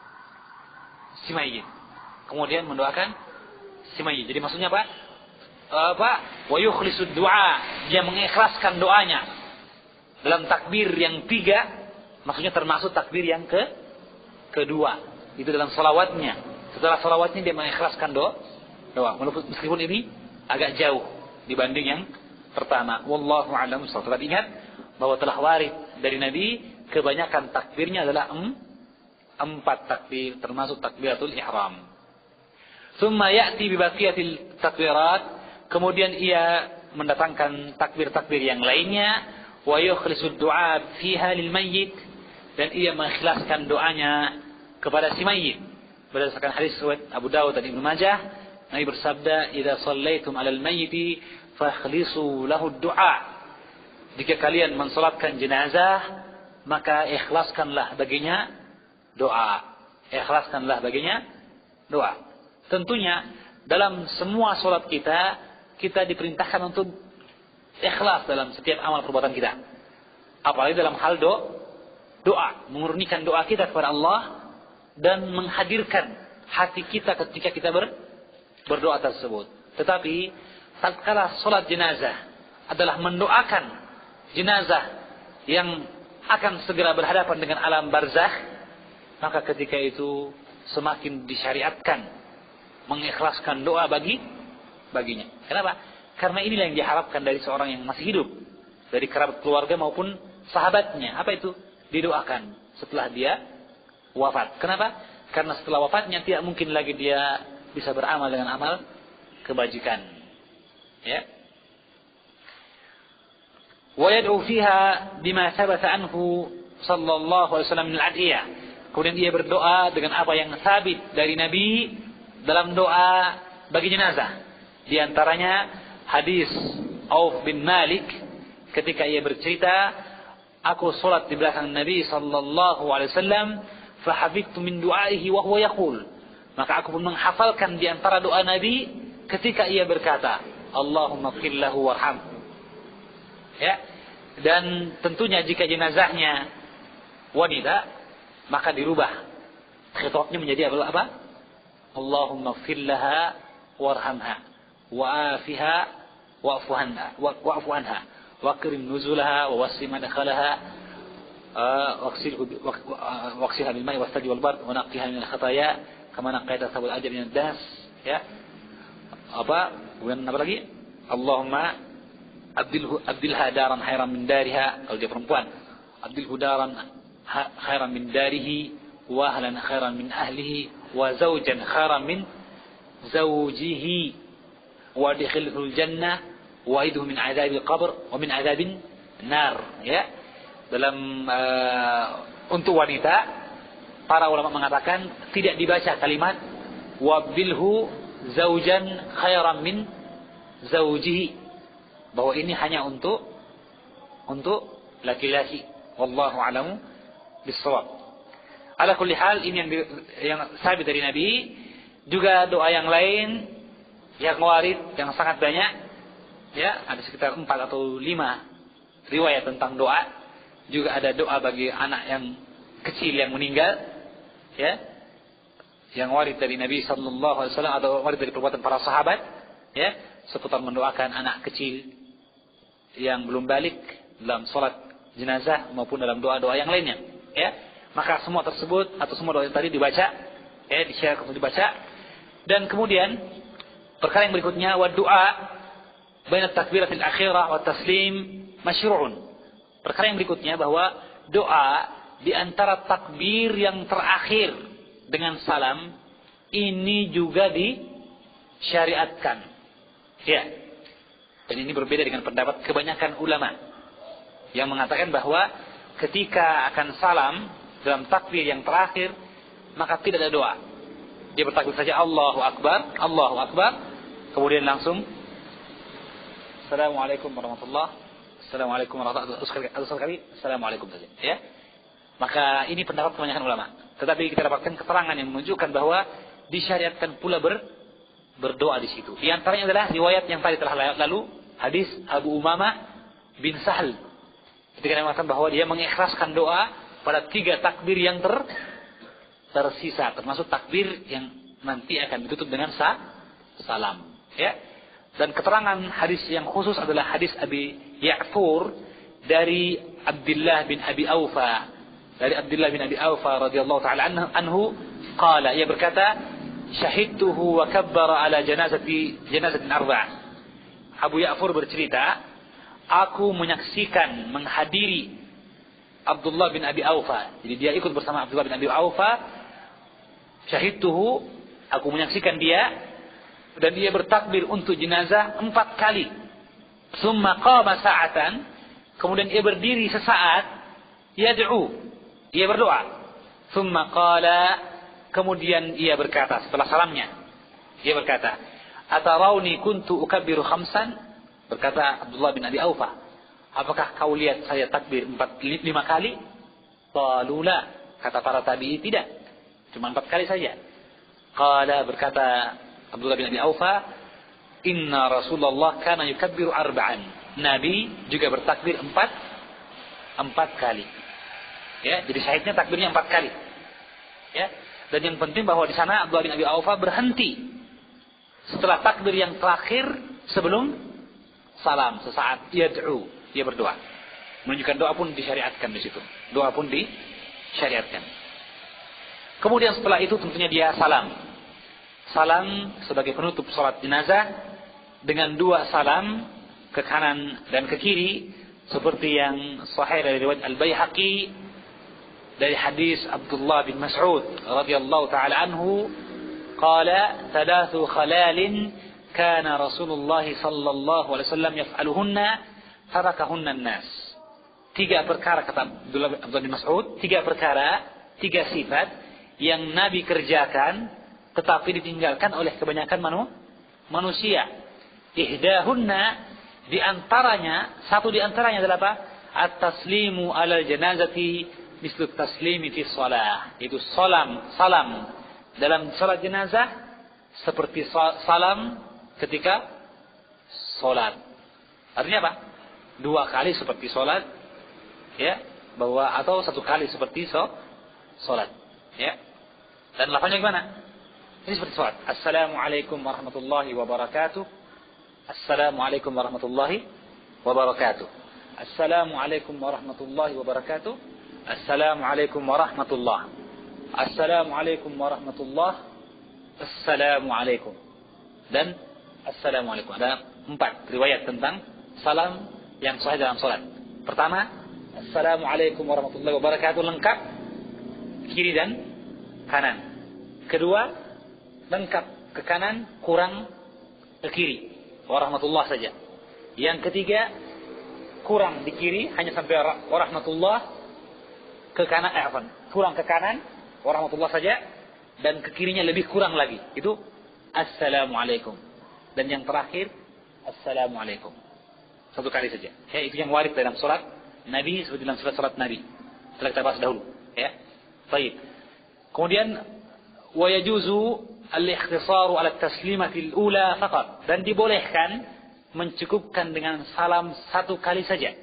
si mayit. Kemudian mendoakan si mayit. Jadi maksudnya apa? Apa? Wa yukhlisud du'a, dia mengikhlaskan doanya dalam takbir yang tiga, maksudnya termasuk takbir yang ke kedua, itu dalam salawatnya. Setelah salawatnya dia mengikhlaskan doa, doa. Meskipun ini agak jauh dibanding yang pertama. Wallahu a'lam bishawab. Tetap ingat bahwa telah warid dari Nabi, kebanyakan takbirnya adalah em, empat takbir, termasuk takbiratul ihram. Tsumma ya'ti bi baqiyatil takbirat, kemudian ia mendatangkan takbir-takbir yang lainnya, wa yukhlisud du'a fiha lil mayyit, dan ia mengikhlaskan doanya kepada si mayit. Berdasarkan hadis riwayat Abu Dawud dan Ibnu Majah, Nabi bersabda, "Idza shallaitum 'alal mayyiti fakhlisu lahu du'a." Jika kalian mensalatkan jenazah, maka ikhlaskanlah baginya doa. Ikhlaskanlah baginya doa. Tentunya dalam semua salat kita, kita diperintahkan untuk ikhlas dalam setiap amal perbuatan kita. Apalagi dalam hal do, doa, memurnikan doa kita kepada Allah dan menghadirkan hati kita ketika kita ber, berdoa tersebut. Tetapi tatkala salat jenazah adalah mendoakan jenazah yang akan segera berhadapan dengan alam barzakh, maka ketika itu semakin disyariatkan mengikhlaskan doa bagi baginya. Kenapa? Karena inilah yang diharapkan dari seorang yang masih hidup, dari kerabat keluarga maupun sahabatnya. Apa itu? Didoakan setelah dia wafat. Kenapa? Karena setelah wafatnya tidak mungkin lagi dia bisa beramal dengan amal kebajikan. Ya. Wa yad'u fiha bima thabata anhu sallallahu alaihi wasallam min al-adiyah. Kemudian dia berdoa dengan apa yang sabit dari Nabi dalam doa bagi jenazah. Di antaranya hadis Auf bin Malik ketika ia bercerita, aku salat di belakang Nabi sallallahu alaihi wasallam, fa hafidtu min du'aihi wa huwa yaqul, maka aku pun menghafalkan di antara doa Nabi ketika ia berkata, Allahumma ighfir lahu warhamhu. Ya. Dan tentunya jika jenazahnya wanita, maka dirubah khitabnya menjadi apa? Allahumma ighfir laha warhamha wa'afiha wa'fu anha wa'fu anha waqrim nuzulaha wa wasi' madkhalaha waqsilha bil ma'i was-salji wal bard wa naqqiha min al-khataaya kama naqqaita thawbal ajri min ad-das. Ya. Apa? Kemudian apa lagi? Allahumma abdilhu abdilha daran khairan min dariha, kalau dia perempuan. Abdilhu daran khairan min darihi wa ahlan khairan min ahlihi wa zawjan khairan min zawjihi wa adkhilhul jannah wa idhu min adzabil qabr wa min adzabin nar. Ya. Dalam uh, untuk wanita, para ulama mengatakan tidak dibaca kalimat wabdilhu zaujan khairan min zaujihi, bahwa ini hanya untuk untuk laki-laki. Wallahu a'lamu bis-shawab. Ala kulli hal, ini yang di, yang sabit dari Nabi. Juga doa yang lain yang warid yang sangat banyak, ya, ada sekitar empat atau lima riwayat tentang doa. Juga ada doa bagi anak yang kecil yang meninggal, ya, yang warid dari Nabi sallallahu alaihi wasallam atau warid dari perbuatan para sahabat, ya, seputar mendoakan anak kecil yang belum balik dalam salat jenazah maupun dalam doa-doa yang lainnya, ya. Maka semua tersebut atau semua doa yang tadi dibaca, ya, di-share atau dibaca. Dan kemudian perkara yang berikutnya, wa du'a baina takbiratil akhirah wa taslim masyru'un. Perkara yang berikutnya bahwa doa di antara takbir yang terakhir dengan salam ini juga disyariatkan. Ya. Dan ini berbeda dengan pendapat kebanyakan ulama yang mengatakan bahwa ketika akan salam dalam takbir yang terakhir maka tidak ada doa. Dia bertakbir saja Allahu Akbar, Allahu Akbar, kemudian langsung Assalamualaikum warahmatullahi Assalamualaikum warahmatullahi wabarakatuh. Assalamualaikum saja, ya. Maka ini pendapat kebanyakan ulama. Tetapi kita dapatkan keterangan yang menunjukkan bahwa disyariatkan pula ber, berdoa di situ. Di antaranya adalah riwayat yang tadi telah lalu, hadis Abu Umamah bin Sahal. Ketika dia mengatakan bahwa dia mengikhlaskan doa pada tiga takbir yang ter, tersisa, termasuk takbir yang nanti akan ditutup dengan sa, salam. Ya. Dan keterangan hadis yang khusus adalah hadis Abi Ya'fur dari Abdullah bin Abi Aufa. Dari Abdullah bin Abi Aufa radhiyallahu taala anhu, qala, ia berkata, syahidtuhu wa kabbara ala janazati janazatin arba'. Abu Ya'fur bercerita, aku menyaksikan, menghadiri Abdullah bin Abi Aufa. Jadi dia ikut bersama Abdullah bin Abi Aufa. Syahidtuhu, aku menyaksikan dia, dan dia bertakbir untuk jenazah empat kali. Summa qama sa'atan, kemudian ia berdiri sesaat, yad'u, ia berdoa. Summa qala, kemudian ia berkata setelah salamnya, ia berkata, atarawni kuntu ukabbiru khamsan, berkata Abdullah bin Abi Aufa, apakah kau lihat saya takbir empat lima kali? Qalu la, kata para tabi'i, tidak, cuma empat kali saja. Qala, berkata Abdullah bin Abi Aufa, inna Rasulullah kana yukabbiru arba'an. Nabi juga bertakbir empat empat kali. Ya, jadi syahidnya takbirnya empat kali. Ya, dan yang penting bahwa di sana Abdullah bin Abi Aufa berhenti setelah takbir yang terakhir sebelum salam, sesaat yad'u, dia berdoa. Menunjukkan doa pun disyariatkan di situ. Doa pun disyariatkan. Kemudian setelah itu tentunya dia salam. Salam sebagai penutup salat jenazah dengan dua salam ke kanan dan ke kiri seperti yang sahih dari riwayat Al-Baihaqi dari hadis Abdullah bin Mas'ud radhiyallahu taala anhu, qala thalathu khalalin kana Rasulullah sallallahu alaihi wasallam yaf'aluhunna tarakahunna an-nas. Tiga perkara, kata Abdullah bin Mas'ud, tiga perkara, tiga sifat yang Nabi kerjakan tetapi ditinggalkan oleh kebanyakan manu, manusia. Ihdahunna, di antaranya, satu di antaranya adalah apa? At-taslimu alal janazati mislu taslimi fi shalah. Itu salam, salam dalam salat jenazah seperti salam ketika salat. Artinya apa? Dua kali seperti salat, ya, bahwa atau satu kali seperti so, salat, ya. Dan lafaznya gimana? Ini seperti salat. Assalamualaikum warahmatullahi wabarakatuh. Assalamualaikum warahmatullahi wabarakatuh. Assalamualaikum warahmatullahi wabarakatuh. Assalamualaikum warahmatullah. Assalamualaikum warahmatullah. Assalamualaikum. Dan Assalamualaikum. Ada empat riwayat tentang salam yang sahih dalam salat. Pertama, Assalamualaikum warahmatullahi wabarakatuh lengkap kiri dan kanan. Kedua, lengkap ke kanan, kurang ke kiri. Warahmatullah saja. Yang ketiga, kurang di kiri, hanya sampai warahmatullah, ke kanan, eh, apa? Kurang ke kanan, warahmatullah saja, dan ke kirinya lebih kurang lagi. Itu Assalamualaikum. Dan yang terakhir, Assalamualaikum. Satu kali saja. Ya, itu yang warid dalam surat Nabi, seperti dalam surat-surat Nabi. Setelah kita bahas dahulu. Ya. Baik. Kemudian, wa yajuzu al-ikhtisaru ala taslimatil ula faqat. Dan dibolehkan mencukupkan dengan salam satu kali saja.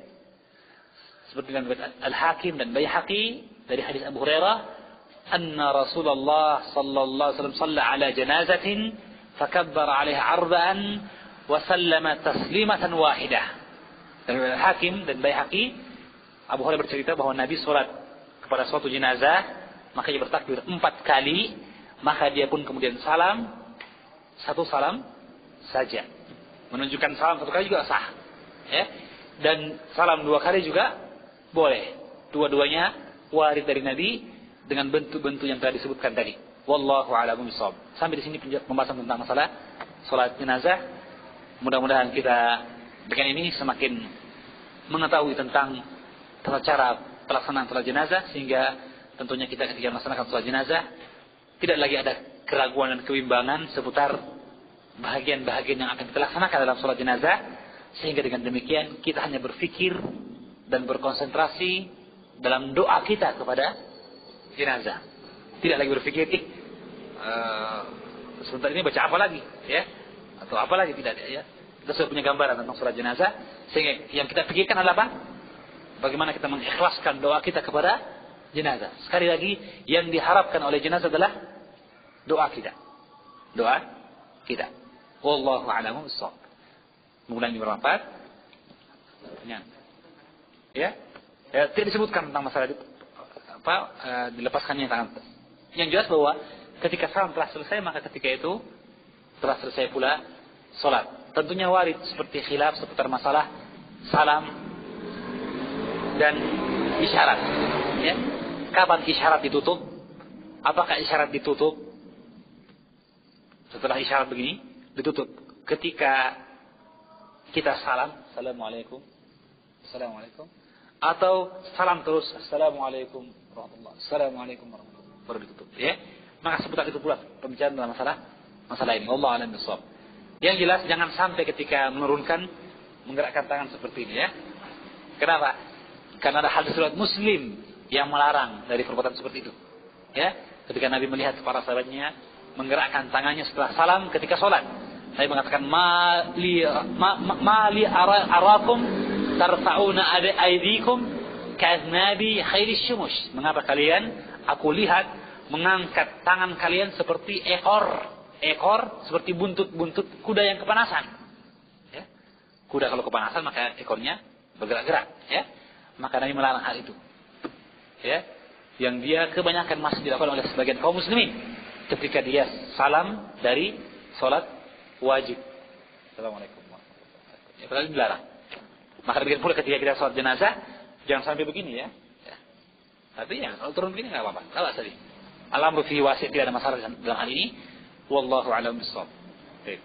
Seperti dalam Al-Hakim dan Baihaqi dari hadis Abu Hurairah, anna Rasulullah sallallahu alaihi wasallam shalla ala janazatin fakabbara 'alaiha arba'an wa sallama taslimatan wahidah. Dari Al-Hakim dan Baihaqi, Abu Hurairah bercerita bahwa Nabi salat kepada suatu jenazah, maka dia bertakbir empat kali. Maka dia pun kemudian salam, satu salam saja. Menunjukkan salam satu kali juga sah. Ya. Dan salam dua kali juga boleh. Dua-duanya warid dari Nabi dengan bentuk-bentuk yang telah disebutkan tadi. Wallahu a'lam bishawab. Sampai di sini pembahasan tentang masalah salat jenazah. Mudah-mudahan kita dengan ini semakin mengetahui tentang tata cara pelaksanaan salat jenazah, sehingga tentunya kita ketika melaksanakan salat jenazah tidak lagi ada keraguan dan kebimbangan seputar bahagian-bahagian yang akan kita laksanakan dalam sholat jenazah, sehingga dengan demikian kita hanya berfikir dan berkonsentrasi dalam doa kita kepada jenazah. Tidak lagi berfikir, ih, uh, sebentar ini baca apa lagi, ya, atau apa lagi, tidak, ya. Kita sudah punya gambaran tentang sholat jenazah, sehingga yang kita pikirkan adalah apa? Bagaimana kita mengikhlaskan doa kita kepada jenazah. Sekali lagi, yang diharapkan oleh jenazah adalah doa kita. Doa kita. Wallahu a'lam bishawab. Mudah-mudahan ini bermanfaat. Ya. Ya. Ya, tidak disebutkan tentang masalah itu, apa uh, dilepaskannya tangan. Yang jelas bahwa ketika salam telah selesai, maka ketika itu telah selesai pula salat. Tentunya warid seperti khilaf seputar masalah salam dan isyarat. Ya. Kapan isyarat ditutup? Apakah isyarat ditutup? Setelah isyarat begini, ditutup. Ketika kita salam, Assalamualaikum, Assalamualaikum. Atau salam terus, Assalamualaikum warahmatullahi, Assalamualaikum warahmatullahi, baru ditutup. Ya? Maka seputar itu pula pembicaraan dalam masalah masalah ini. Wallahu a'lam bishawab. Yang jelas, jangan sampai ketika menurunkan, menggerakkan tangan seperti ini. Ya. Kenapa? Karena ada hadis riwayat Muslim yang melarang dari perbuatan seperti itu. Ya, ketika Nabi melihat para sahabatnya menggerakkan tangannya setelah salam ketika sholat, Nabi mengatakan, mali ma, ma, mali ara, arakum tarfa'una aydikum ka'aznabi khairis syumush. Mengapa kalian, aku lihat mengangkat tangan kalian seperti ekor ekor seperti buntut-buntut kuda yang kepanasan. Ya. Kuda kalau kepanasan maka ekornya bergerak-gerak. Ya. Maka Nabi melarang hal itu. Ya, yang dia kebanyakan masih dilakukan oleh sebagian kaum muslimin ketika dia salam dari sholat wajib. Assalamualaikum warahmatullahi wabarakatuh. Ya, padahal dilarang. Maka demikian pula ketika kita sholat jenazah, jangan sampai begini ya. Ya. Tapi ya kalau turun begini nggak apa-apa. Kalau tadi al-amru fi wasi', tidak ada masalah dalam hal ini. Wallahu a'lam bishawab. Baik.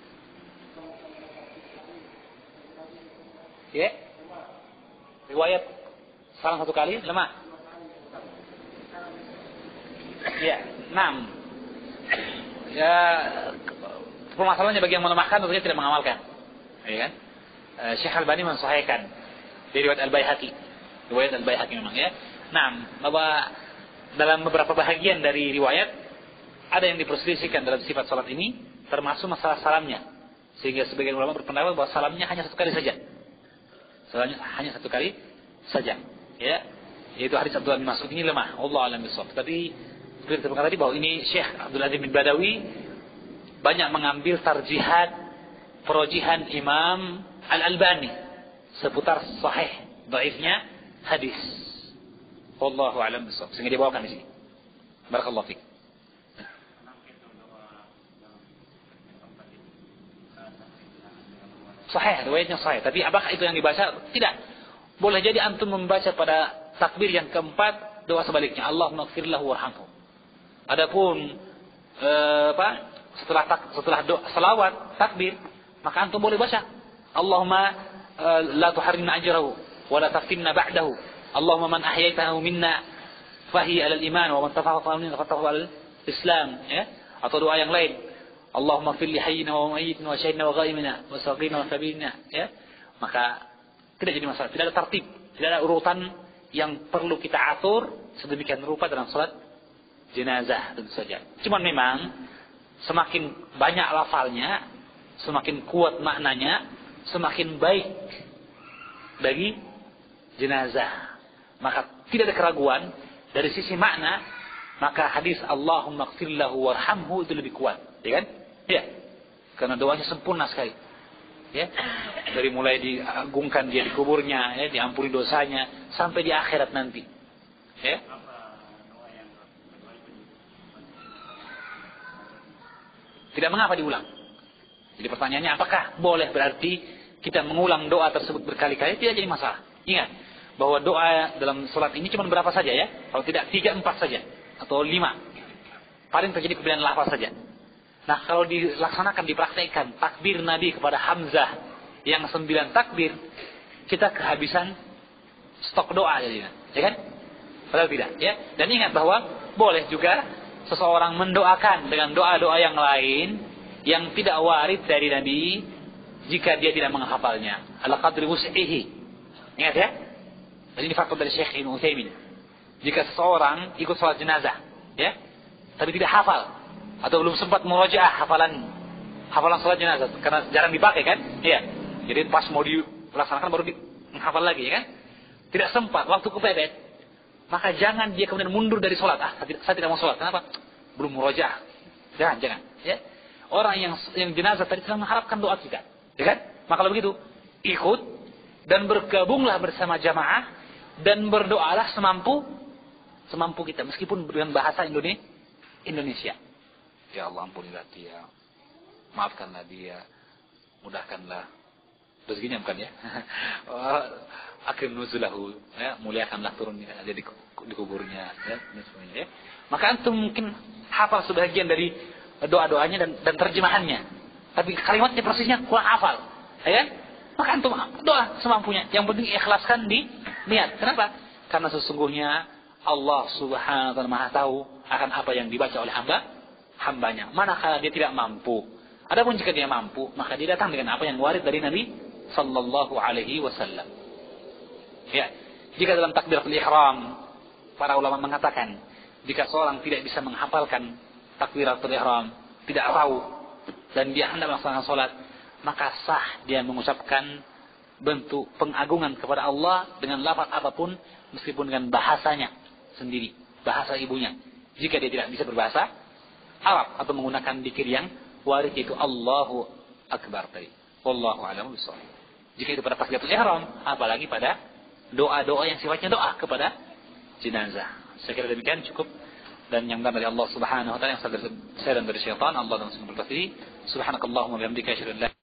Ya. Riwayat salam satu kali lemah. Ya, enam. Ya, permasalahannya bagi yang melemahkan tentunya tidak mengamalkan. Ya kan? Uh, Syekh Al-Albani mensahihkan dari riwayat Al-Baihaqi. Riwayat Al-Baihaqi memang ya. Enam, bahwa dalam beberapa bahagian dari riwayat ada yang diperselisihkan dalam sifat salat ini, termasuk masalah salamnya. Sehingga sebagian ulama berpendapat bahwa salamnya hanya satu kali saja. Salamnya hanya satu kali saja. Ya. Yaitu hadis Abdullah bin Mas'ud ini lemah. Wallahu a'lam bishawab. Tapi seperti kita tadi bahwa ini Syekh Abdul Aziz bin Badawi banyak mengambil tarjihat, perojihan Imam Al-Albani seputar sahih dhaifnya hadis. Wallahu a'lam bishawab. Sehingga dia bawakan di sini. Barakallahu fiik. Sahih, riwayatnya sahih. Tapi apakah itu yang dibaca? Tidak. Boleh jadi antum membaca pada takbir yang keempat doa sebaliknya. Allahumma ighfir lahu warhamhu. Adapun eh, apa? Setelah tak, setelah doa selawat takbir, maka antum boleh baca Allahumma eh, la tuharrimna ajrahu wa la taftinna ba'dahu. Allahumma man ahyaitahu minna fahi 'alal iman wa man tafaqa minna fatahu 'alal Islam, ya. Atau doa yang lain. Allahumma fil li hayyina wa mayyitina wa syahidina wa ghaibina wa saghirina wa kabirina, ya. Maka tidak jadi masalah, tidak ada tertib, tidak ada urutan yang perlu kita atur sedemikian rupa dalam salat jenazah tentu saja. Cuman memang semakin banyak lafalnya, semakin kuat maknanya, semakin baik bagi jenazah. Maka tidak ada keraguan dari sisi makna, maka hadis Allahumma ighfir lahu warhamhu itu lebih kuat, ya kan? Ya, karena doanya sempurna sekali. Ya, dari mulai diagungkan dia di kuburnya, ya, diampuni dosanya sampai di akhirat nanti. Ya. Tidak mengapa diulang. Jadi pertanyaannya, apakah boleh berarti kita mengulang doa tersebut berkali-kali? Tidak jadi masalah. Ingat bahwa doa dalam sholat ini cuma berapa saja, ya? Kalau tidak tiga empat saja atau lima. Paling terjadi perbedaan lafaz saja. Nah, kalau dilaksanakan, dipraktekkan takbir Nabi kepada Hamzah yang sembilan takbir, kita kehabisan stok doa jadinya, ya kan? Padahal tidak, ya. Dan ingat bahwa boleh juga seseorang mendoakan dengan doa-doa yang lain yang tidak warid dari Nabi jika dia tidak menghafalnya. Ala qadri wus'ihi. Ingat, ya? Dan ini fakta dari Syekh Ibnu Utsaimin. Jika seseorang ikut salat jenazah, ya, tapi tidak hafal atau belum sempat murajaah hafalan hafalan salat jenazah karena jarang dipakai kan? Iya. Jadi pas mau dilaksanakan baru di menghafal lagi, ya kan? Tidak sempat, waktu kepepet. Maka jangan dia kemudian mundur dari salat. Ah, saya tidak mau salat. Kenapa? Belum murajaah. Jangan, jangan, ya. Orang yang yang jenazah tadi sedang mengharapkan doa kita, ya kan? Maka kalau begitu, ikut dan bergabunglah bersama jamaah dan berdoalah semampu semampu kita meskipun dengan bahasa Indonesia. Ya Allah, ampunilah dia, maafkanlah dia, mudahkanlah rezekinya, bukan ya? Akrim nuzulahu, ya, muliakanlah turunnya ada di, di kuburnya, ya, dan semuanya, ya. Maka antum mungkin hafal sebagian dari doa-doanya dan, dan terjemahannya, tapi kalimatnya persisnya kurang hafal, ya. Maka antum doa semampunya. Yang penting ikhlaskan di niat. Kenapa? Karena sesungguhnya Allah Subhanahu wa taala Maha tahu akan apa yang dibaca oleh hamba hambanya. Manakala dia tidak mampu. Adapun jika dia mampu, maka dia datang dengan apa yang warid dari Nabi sallallahu alaihi wasallam. Ya, jika dalam takbiratul ihram para ulama mengatakan, jika seorang tidak bisa menghafalkan takbiratul ihram, tidak tahu dan dia hendak melaksanakan salat, maka sah dia mengucapkan bentuk pengagungan kepada Allah dengan lafaz apapun meskipun dengan bahasanya sendiri, bahasa ibunya. Jika dia tidak bisa berbahasa Arab atau menggunakan dzikir yang warid itu Allahu Akbar tadi. Wallahu a'lam bishawab. Jika itu pada takbiratul ihram, apalagi pada doa-doa yang sifatnya doa kepada jenazah. Saya kira demikian cukup, dan yang benar dari Allah Subhanahu wa taala, yang saya dan dari syaitan, Allah dan Subhanahu wa taala. Subhanakallahumma wa bihamdika asyhadu an la